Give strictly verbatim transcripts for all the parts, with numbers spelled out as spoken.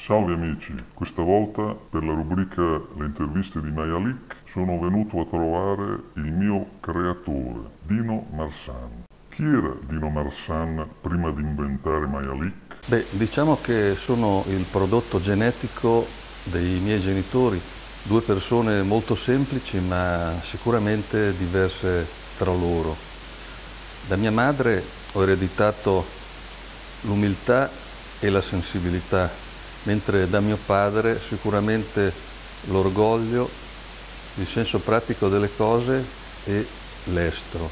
Salve amici, questa volta per la rubrica Le interviste di Mayalik sono venuto a trovare il mio creatore, Dino Marsan. Chi era Dino Marsan prima di inventare Mayalik? Beh, diciamo che sono il prodotto genetico dei miei genitori, due persone molto semplici ma sicuramente diverse tra loro. Da mia madre ho ereditato l'umiltà e la sensibilità, mentre da mio padre sicuramente l'orgoglio, il senso pratico delle cose e l'estro.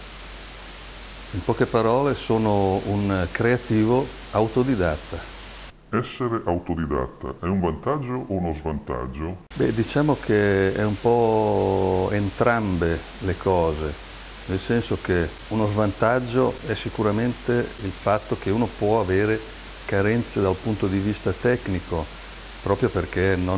In poche parole sono un creativo autodidatta. Essere autodidatta è un vantaggio o uno svantaggio? Beh, diciamo che è un po' entrambe le cose, nel senso che uno svantaggio è sicuramente il fatto che uno può avere carenze dal punto di vista tecnico, proprio perché non,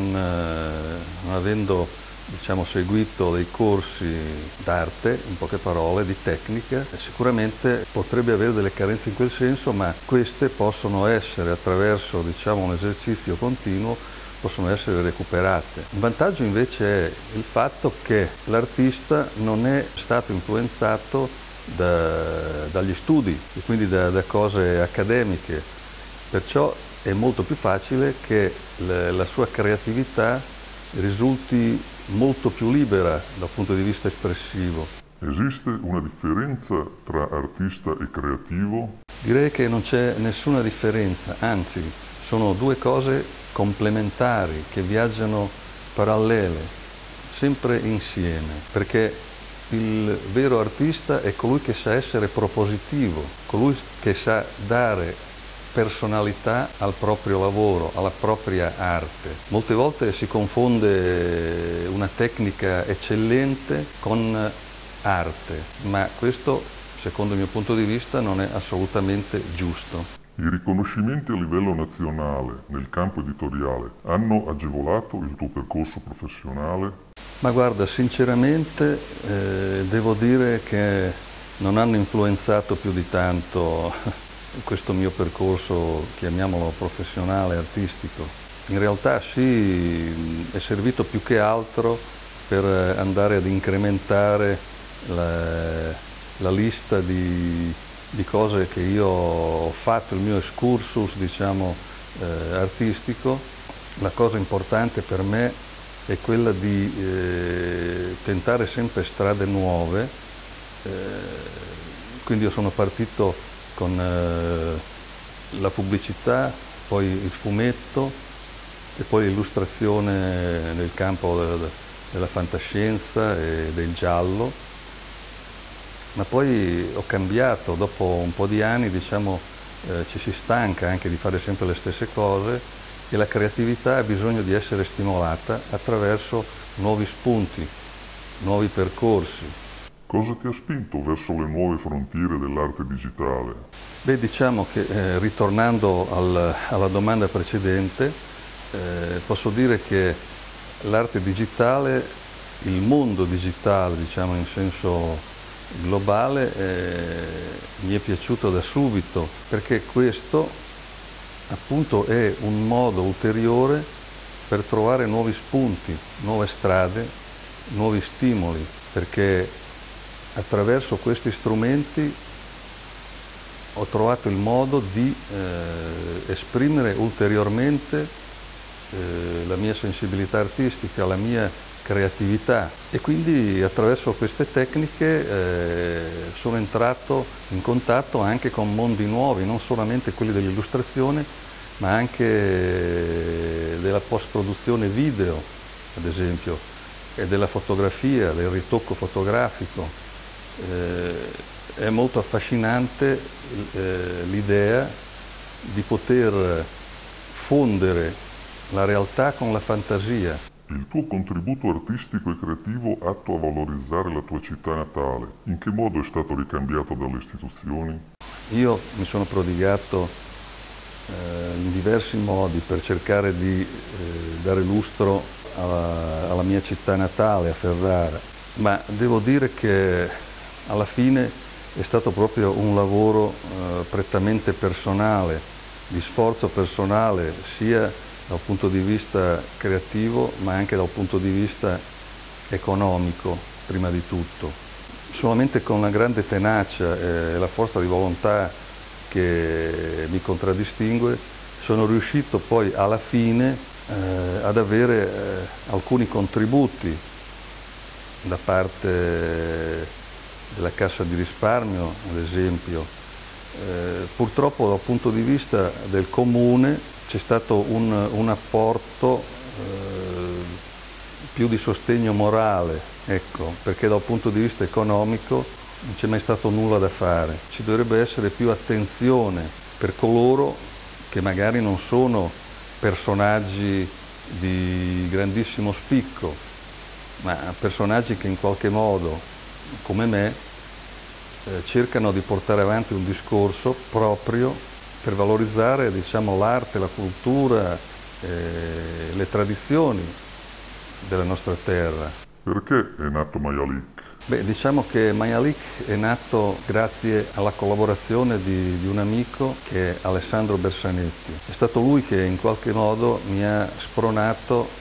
eh, non avendo diciamo, seguito dei corsi d'arte, in poche parole, di tecnica, sicuramente potrebbe avere delle carenze in quel senso, ma queste possono essere, attraverso diciamo, un esercizio continuo, possono essere recuperate. Il vantaggio invece è il fatto che l'artista non è stato influenzato da, dagli studi e quindi da, da cose accademiche, perciò è molto più facile che la, la sua creatività risulti molto più libera dal punto di vista espressivo. Esiste una differenza tra artista e creativo? Direi che non c'è nessuna differenza, anzi sono due cose complementari che viaggiano parallele, sempre insieme, perché il vero artista è colui che sa essere propositivo, colui che sa dare personalità al proprio lavoro, alla propria arte. Molte volte si confonde una tecnica eccellente con arte, ma questo, secondo il mio punto di vista, non è assolutamente giusto. I riconoscimenti a livello nazionale nel campo editoriale hanno agevolato il tuo percorso professionale? Ma guarda, sinceramente eh, devo dire che non hanno influenzato più di tanto questo mio percorso, chiamiamolo professionale, artistico. In realtà sì, è servito più che altro per andare ad incrementare la, la lista di, di cose che io ho fatto, il mio excursus, diciamo, eh, artistico. La cosa importante per me è quella di eh, tentare sempre strade nuove, eh, quindi io sono partito con eh, la pubblicità, poi il fumetto e poi l'illustrazione nel campo de, della fantascienza e del giallo, ma poi ho cambiato, dopo un po' di anni diciamo, eh, ci si stanca anche di fare sempre le stesse cose e la creatività ha bisogno di essere stimolata attraverso nuovi spunti, nuovi percorsi. Cosa ti ha spinto verso le nuove frontiere dell'arte digitale? Beh, diciamo che eh, ritornando al, alla domanda precedente, eh, posso dire che l'arte digitale, il mondo digitale, diciamo in senso globale, eh, mi è piaciuto da subito, perché questo appunto è un modo ulteriore per trovare nuovi spunti, nuove strade, nuovi stimoli, perché attraverso questi strumenti ho trovato il modo di eh, esprimere ulteriormente eh, la mia sensibilità artistica, la mia creatività e quindi attraverso queste tecniche eh, sono entrato in contatto anche con mondi nuovi, non solamente quelli dell'illustrazione, ma anche della post-produzione video, ad esempio, e della fotografia, del ritocco fotografico. Eh, è molto affascinante eh, l'idea di poter fondere la realtà con la fantasia. Il tuo contributo artistico e creativo atto a valorizzare la tua città natale, in che modo è stato ricambiato dalle istituzioni? Io mi sono prodigato eh, in diversi modi per cercare di eh, dare lustro alla, alla mia città natale, a Ferrara, ma devo dire che alla fine è stato proprio un lavoro eh, prettamente personale, di sforzo personale, sia dal punto di vista creativo, ma anche dal punto di vista economico, prima di tutto. Solamente con la grande tenacia e la forza di volontà che mi contraddistingue sono riuscito poi alla fine eh, ad avere eh, alcuni contributi da parte della Cassa di risparmio, ad esempio. Eh, purtroppo dal punto di vista del comune c'è stato un, un apporto eh, più di sostegno morale, ecco, perché dal punto di vista economico non c'è mai stato nulla da fare. Ci dovrebbe essere più attenzione per coloro che magari non sono personaggi di grandissimo spicco, ma personaggi che in qualche modo, come me, eh, cercano di portare avanti un discorso proprio per valorizzare, diciamo, l'arte, la cultura, eh, le tradizioni della nostra terra. Perché è nato Majalik? Beh, diciamo che Majalik è nato grazie alla collaborazione di, di un amico che è Alessandro Bersanetti. È stato lui che in qualche modo mi ha spronato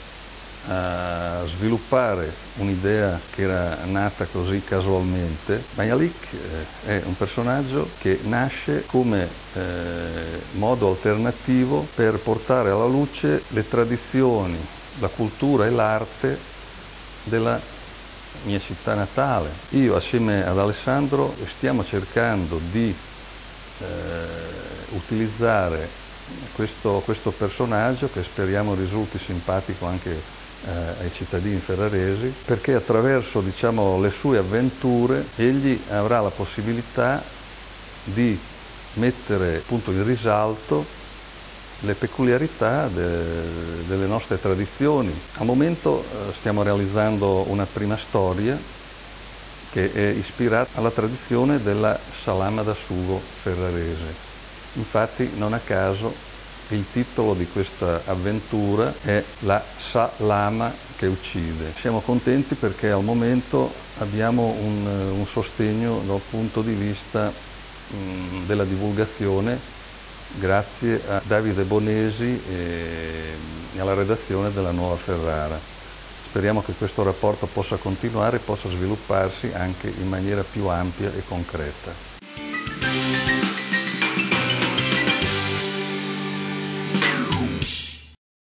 a sviluppare un'idea che era nata così casualmente. Majalik eh, è un personaggio che nasce come eh, modo alternativo per portare alla luce le tradizioni, la cultura e l'arte della mia città natale. Io assieme ad Alessandro stiamo cercando di eh, utilizzare questo, questo personaggio, che speriamo risulti simpatico anche eh, ai cittadini ferraresi, perché attraverso, diciamo, le sue avventure egli avrà la possibilità di mettere appunto in risalto le peculiarità de, delle nostre tradizioni. Al momento eh, stiamo realizzando una prima storia che è ispirata alla tradizione della salama da sugo ferrarese. Infatti, non a caso, il titolo di questa avventura è La salama che uccide. Siamo contenti perché al momento abbiamo un, un sostegno dal punto di vista mh, della divulgazione, grazie a Davide Bonesi e alla redazione della Nuova Ferrara. Speriamo che questo rapporto possa continuare e possa svilupparsi anche in maniera più ampia e concreta.